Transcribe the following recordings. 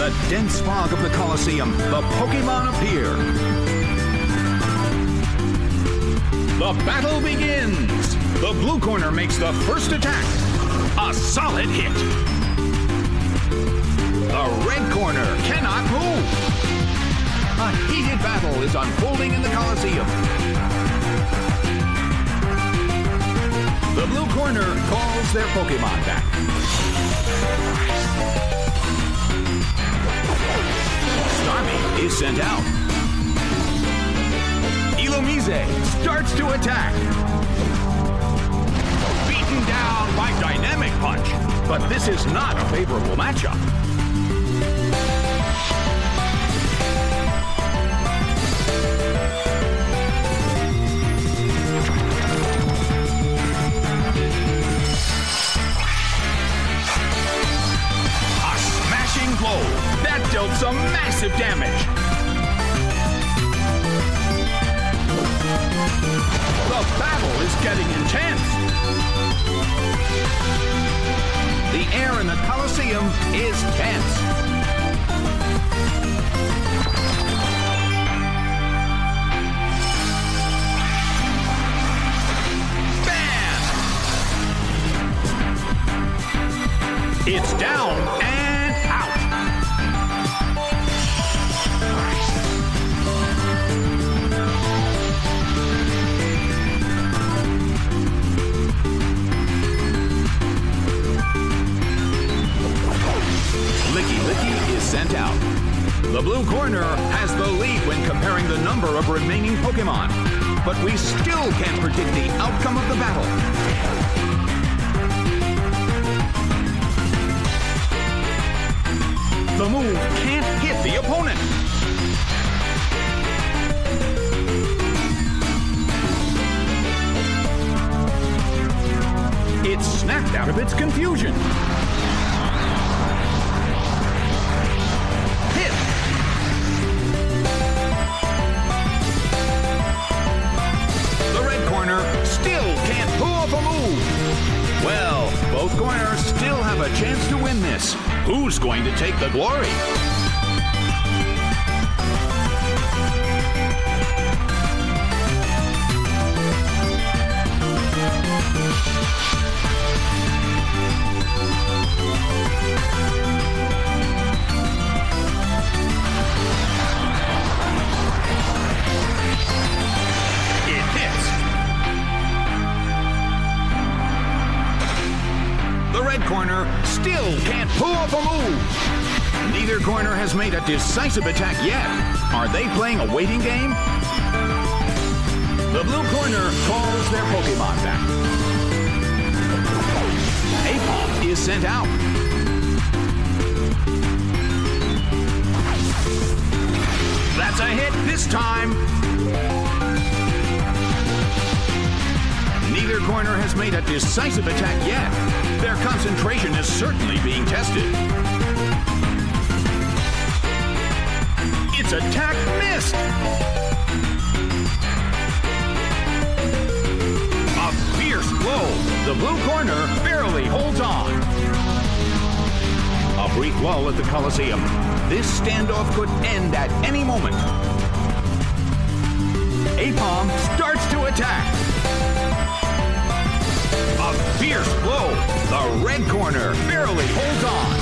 the dense fog of the Colosseum, the Pokemon appear. The battle begins. The blue corner makes the first attack. A solid hit. The red corner cannot move. A heated battle is unfolding in the Colosseum. The blue corner calls their Pokemon back. Starmie is sent out. Illumise starts to attack. Beaten down by Dynamic Punch, but this is not a favorable matchup. A smashing blow that dealt some massive damage. The battle is getting intense. The air in the Colosseum is tense. Bam! It's down and out. Licky is sent out. The blue corner has the lead when comparing the number of remaining Pokemon, but we still can't predict the outcome of the battle. The move can't hit the opponent. It's snapped out of its confusion. Well, both corners still have a chance to win this. Who's going to take the glory? Corner still can't pull off a move. Neither corner has made a decisive attack yet. Are they playing a waiting game? The blue corner calls their Pokemon back. Aipom is sent out. That's a hit this time. Neither corner has made a decisive attack yet. Their concentration is certainly being tested. Its attack missed! A fierce blow. The blue corner barely holds on. A brief lull at the Colosseum. This standoff could end at any moment. Aipom starts to attack. A fierce blow. The red corner barely holds on.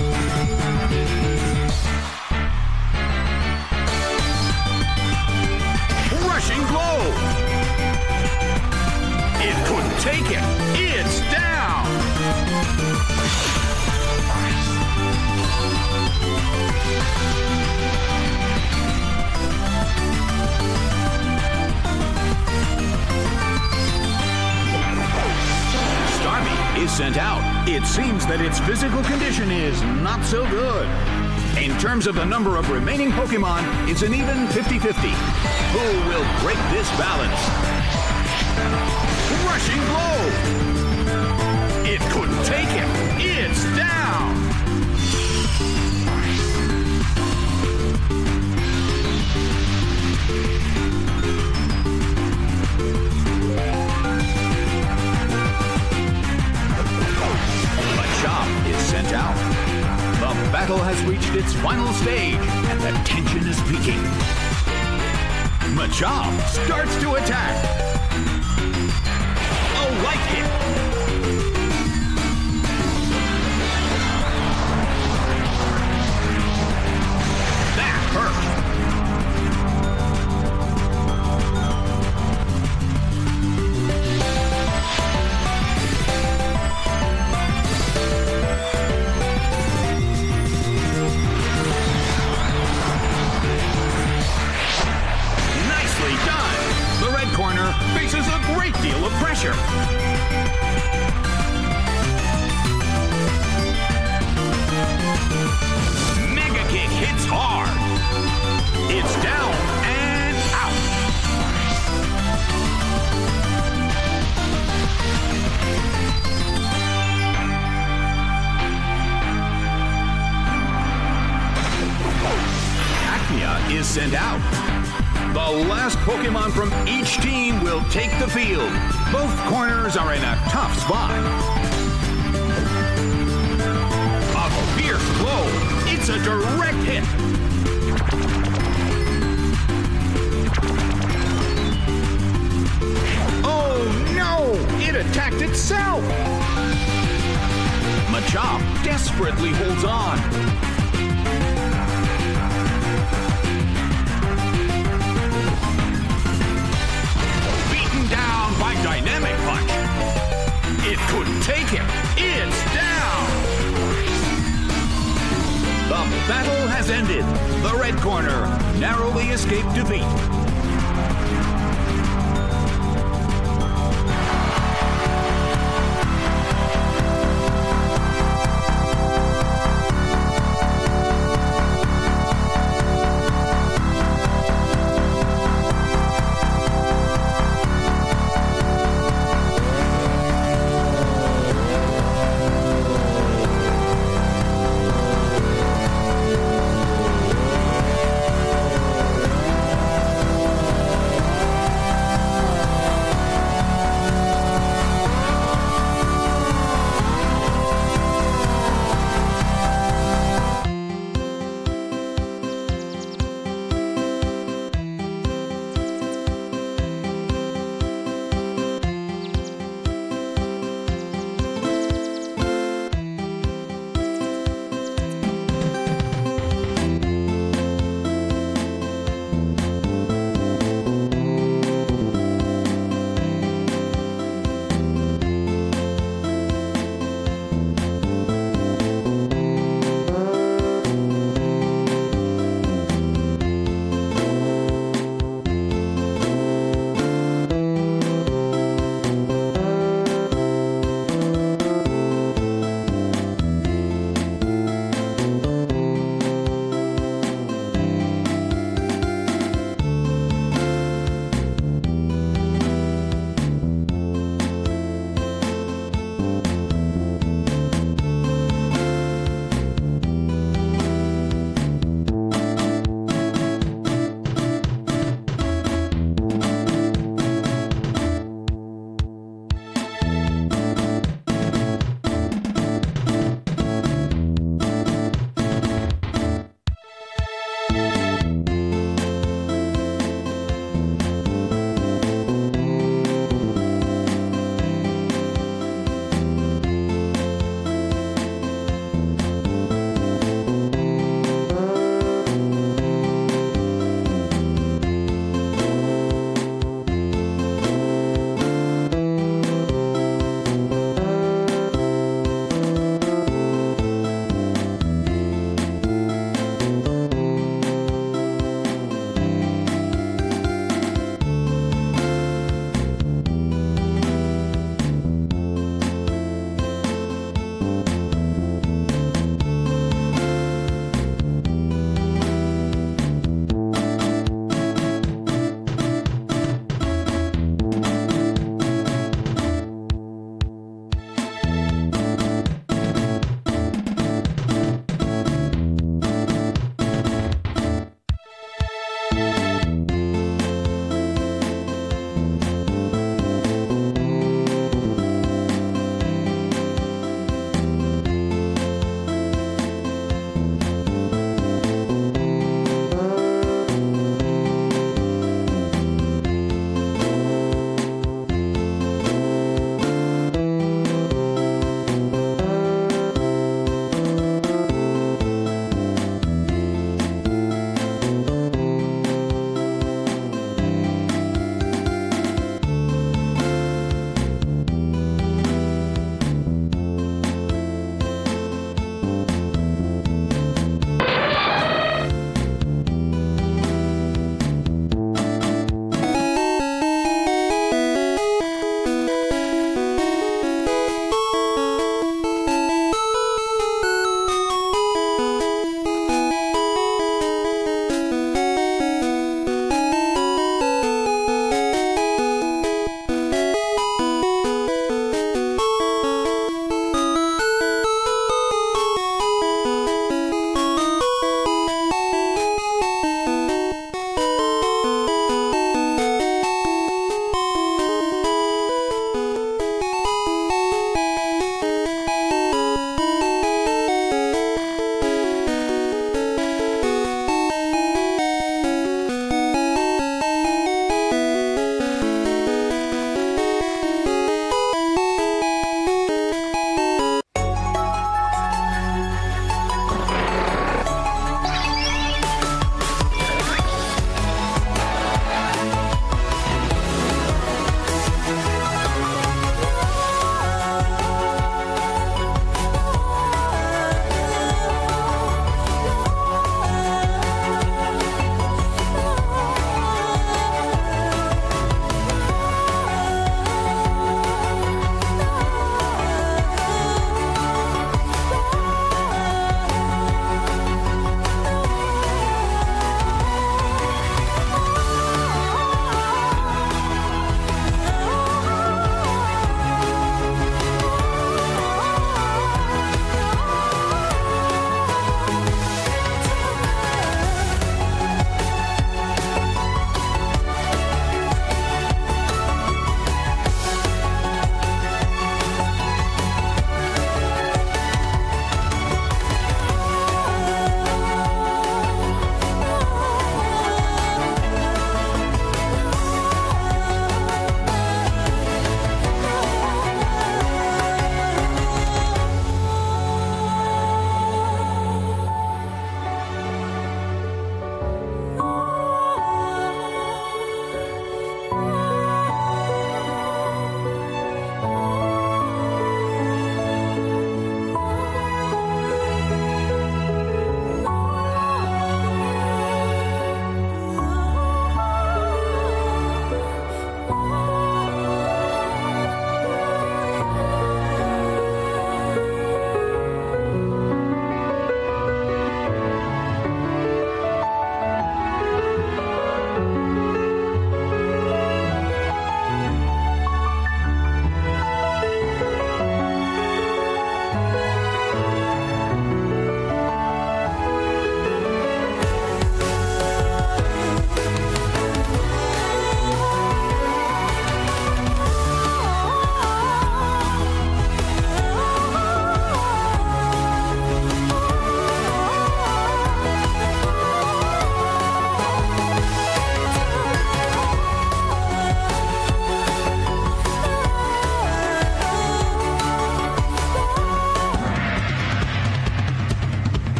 Rushing blow. It couldn't take it. It's down. Starmie is sent out. It seems that its physical condition is not so good. In terms of the number of remaining Pokemon, it's an even 50-50. Who will break this balance? Rushing blow! It couldn't take him. It's down! Machop is sent out. The battle has reached its final stage, and the tension is peaking. Machop starts to attack. A light hit. That hurt. Faces a great deal of pressure. Mega kick hits hard. It's down and out. Acmia is sent out. The last Pokemon from each team will take the field. Both corners are in a tough spot. A fierce blow. It's a direct hit. Oh no! It attacked itself! Machop desperately holds on. By Dynamic Punch. It couldn't take him. It's down. The battle has ended. The red corner narrowly escaped defeat.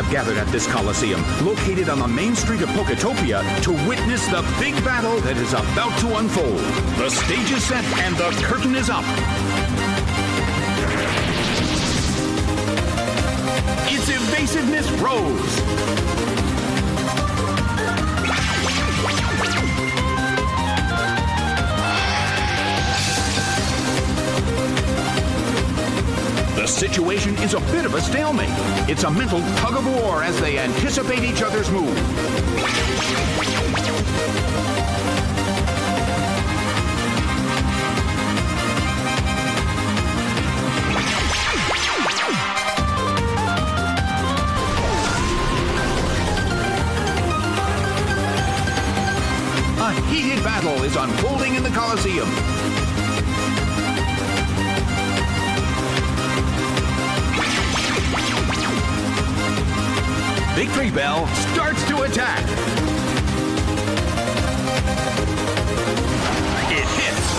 gathered at this Coliseum, located on the main street of Poketopia, to witness the big battle that is about to unfold. The stage is set and the curtain is up. It's Evasiveness Rose. The situation is a bit of a stalemate. It's a mental tug of war as they anticipate each other's move. A heated battle is unfolding in the Coliseum. Victory Bell starts to attack. It hits.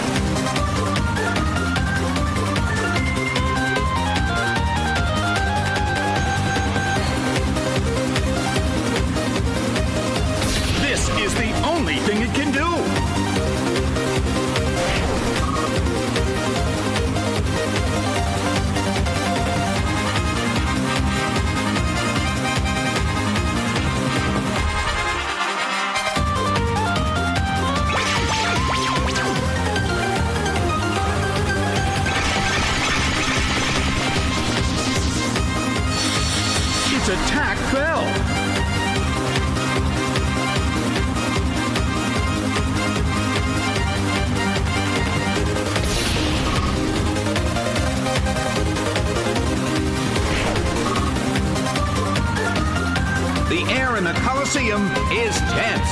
This is the only thing it can do. Attack fell. The air in the Coliseum is tense.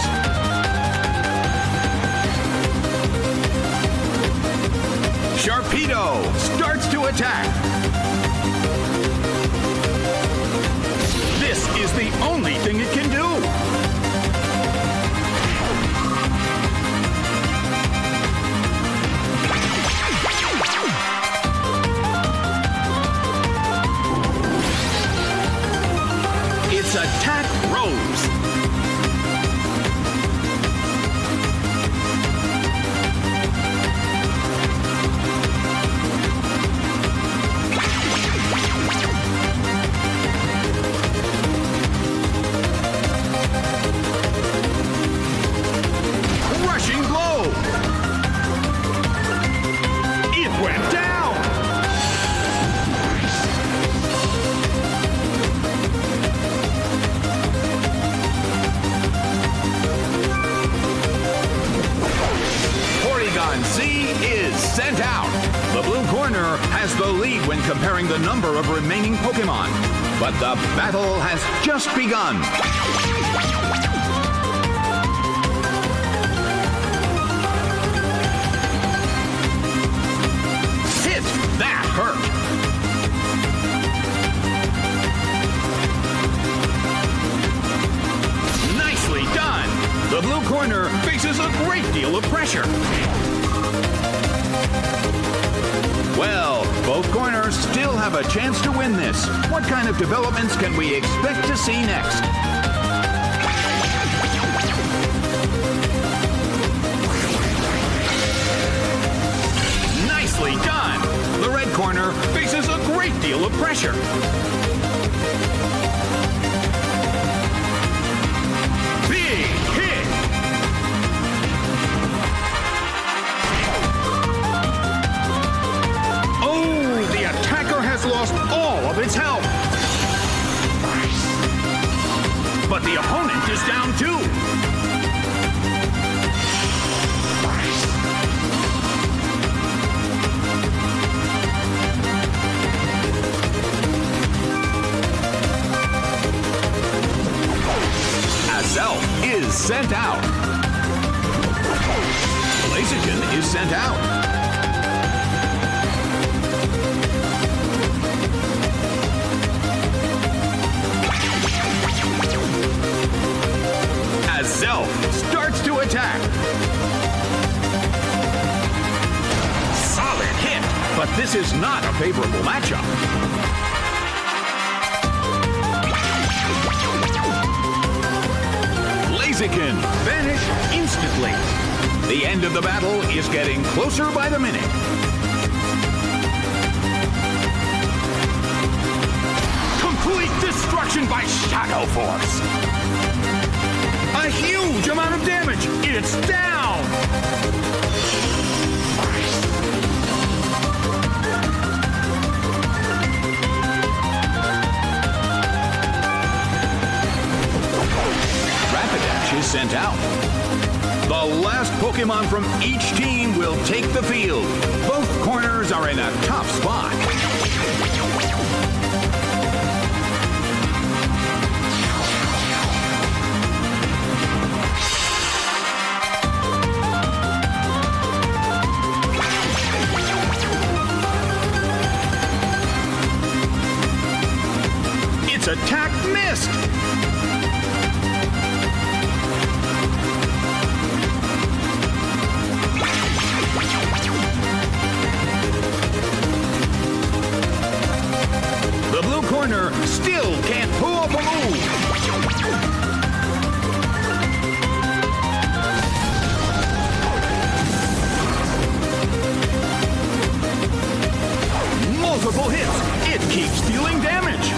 Sharpedo starts to attack. This is the only thing it can do. It's Attack Rose. Sent out. The blue corner has the lead when comparing the number of remaining Pokemon. But the battle has just begun. Hit! That hurt. Nicely done. The blue corner faces a great deal of pressure. Well, both corners still have a chance to win this. What kind of developments can we expect to see next? Nicely done! The red corner faces a great deal of pressure. Big hit! Lost all of its health. But the opponent is down too. Azelf is sent out. Blaziken is sent out. Azelf starts to attack. Solid hit, but this is not a favorable matchup. Blaziken vanish instantly. The end of the battle is getting closer by the minute. Complete destruction by Shadow Force. A huge amount of damage. It's down. Rapidash is sent out. The last Pokemon from each team will take the field. Both corners are in a tough spot. Its attack missed. The blue corner still can't pull off a move. Multiple hits. It keeps dealing damage.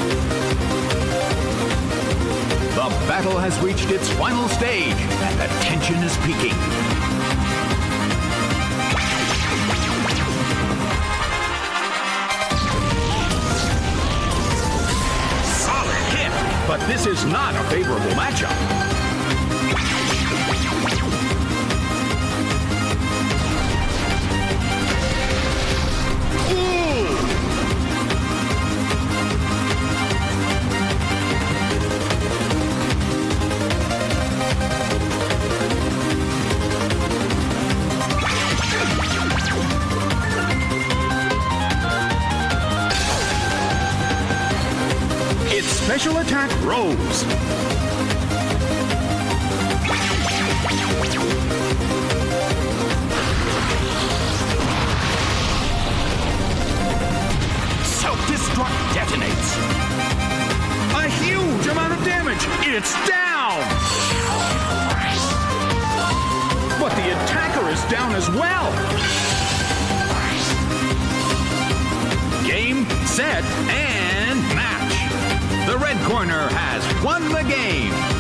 The battle has reached its final stage, and the tension is peaking. But this is not a favorable matchup. Ooh! Its special attack rose. Self-destruct detonates. A huge amount of damage. It's down. But the attacker is down as well. Game, set, and match. The red corner has won the game.